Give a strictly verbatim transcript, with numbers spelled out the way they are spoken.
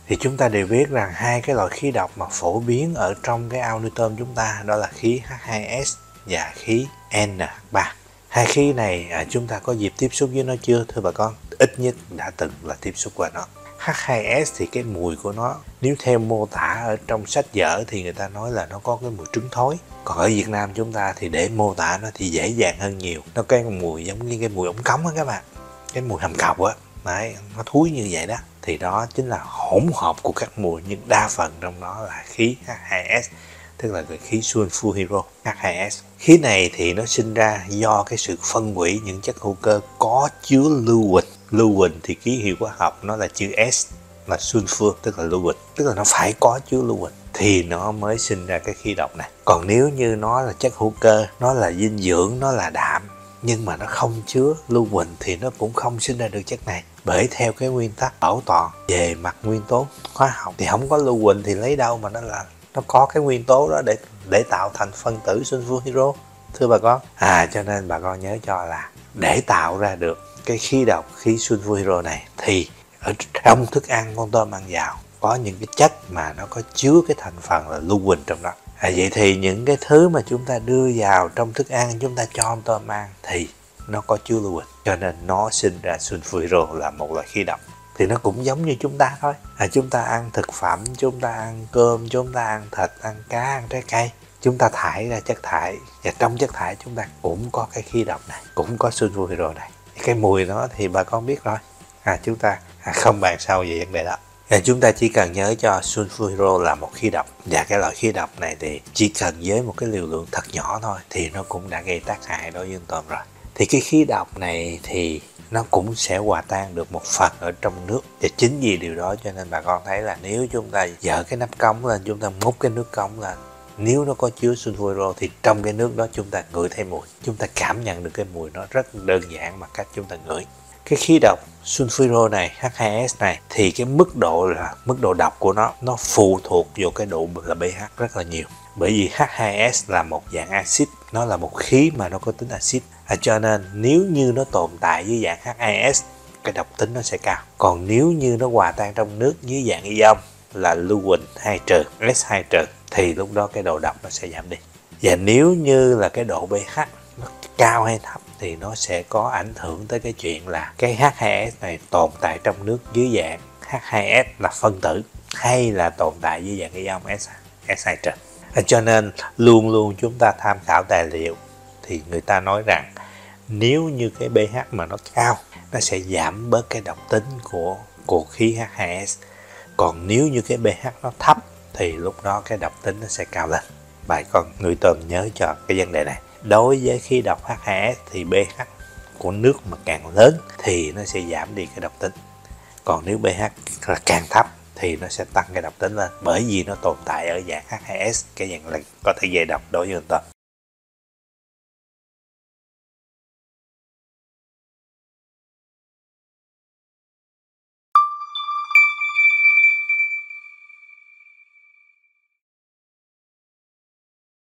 Thì chúng ta đều biết rằng hai cái loại khí độc mà phổ biến ở trong cái ao nuôi tôm chúng ta đó là khí H hai S và khí N H ba. Hai khí này à, chúng ta có dịp tiếp xúc với nó chưa thưa bà con? Ít nhất đã từng là tiếp xúc qua nó. H hai S thì cái mùi của nó, nếu theo mô tả ở trong sách vở thì người ta nói là nó có cái mùi trứng thối. Còn ở Việt Nam chúng ta thì để mô tả nó thì dễ dàng hơn nhiều. Nó có cái mùi giống như cái mùi ống cống á các bạn. Cái mùi hầm cọc á, đấy, nó thúi như vậy đó. Thì đó chính là hỗn hợp của các mùi, nhưng đa phần trong đó là khí H hai S, tức là cái khí sulfur H hai S. Khí này thì nó sinh ra do cái sự phân hủy những chất hữu cơ có chứa lưu huỳnh. Lưu huỳnh thì ký hiệu hóa học nó là chữ S, là sulfur, tức là lưu huỳnh, tức là nó phải có chứa lưu huỳnh thì nó mới sinh ra cái khí độc này. Còn nếu như nó là chất hữu cơ, nó là dinh dưỡng, nó là đạm, nhưng mà nó không chứa lưu huỳnh thì nó cũng không sinh ra được chất này. Bởi theo cái nguyên tắc bảo toàn về mặt nguyên tố hóa học thì không có lưu huỳnh thì lấy đâu mà nó là nó có cái nguyên tố đó để để tạo thành phân tử sulfur hydro, thưa bà con. À cho nên bà con nhớ cho là để tạo ra được cái khí độc khí sulfur hydro này thì ở trong thức ăn con tôm ăn vào có những cái chất mà nó có chứa cái thành phần là lưu huỳnh trong đó. À, vậy thì những cái thứ mà chúng ta đưa vào trong thức ăn, chúng ta cho con tôm ăn thì nó có chứa lưu huỳnh, cho nên nó sinh ra sulfur hydro là một loại khí độc. Thì nó cũng giống như chúng ta thôi. À, chúng ta ăn thực phẩm, chúng ta ăn cơm, chúng ta ăn thịt, ăn cá, ăn trái cây, chúng ta thải ra chất thải, và trong chất thải chúng ta cũng có cái khí độc này, cũng có sulfur hydro này. Cái mùi đó thì bà con biết rồi. À, chúng ta à, không bàn sâu về vấn đề đó. À, chúng ta chỉ cần nhớ cho sulfur hydro là một khí độc, và cái loại khí độc này thì chỉ cần với một cái liều lượng thật nhỏ thôi thì nó cũng đã gây tác hại đối với con tôm rồi. Thì cái khí độc này thì nó cũng sẽ hòa tan được một phần ở trong nước, và chính vì điều đó cho nên bà con thấy là nếu chúng ta dỡ cái nắp cống lên, chúng ta múc cái nước cống lên, nếu nó có chứa sulfur hydro thì trong cái nước đó chúng ta ngửi thấy mùi, chúng ta cảm nhận được cái mùi nó rất đơn giản bằng cách chúng ta ngửi. Cái khí độc sulfur hydro này, H hai S này, thì cái mức độ là mức độ độc của nó nó phụ thuộc vào cái độ là pH rất là nhiều. Bởi vì H hai S là một dạng axit, nó là một khí mà nó có tính axit. À, cho nên nếu như nó tồn tại dưới dạng H hai S, cái độc tính nó sẽ cao. Còn nếu như nó hòa tan trong nước dưới dạng ion là lưu huỳnh hai trừ, S hai trừ, thì lúc đó cái độ độc nó sẽ giảm đi. Và nếu như là cái độ pH nó cao hay thấp thì nó sẽ có ảnh hưởng tới cái chuyện là cái H hai S này tồn tại trong nước dưới dạng H hai S là phân tử, hay là tồn tại dưới dạng ion S, S hai trừ. À, cho nên luôn luôn chúng ta tham khảo tài liệu thì người ta nói rằng nếu như cái pH mà nó cao, nó sẽ giảm bớt cái độc tính của, của khí H hai S. Còn nếu như cái pH nó thấp thì lúc đó cái độc tính nó sẽ cao lên. Bà con nuôi tôm nhớ cho cái vấn đề này. Đối với khí độc H hai S thì pH của nước mà càng lớn thì nó sẽ giảm đi cái độc tính. Còn nếu pH là càng thấp thì nó sẽ tăng cái độc tính lên, bởi vì nó tồn tại ở dạng H hai S, cái dạng là có thể gây độc đối với con tôm.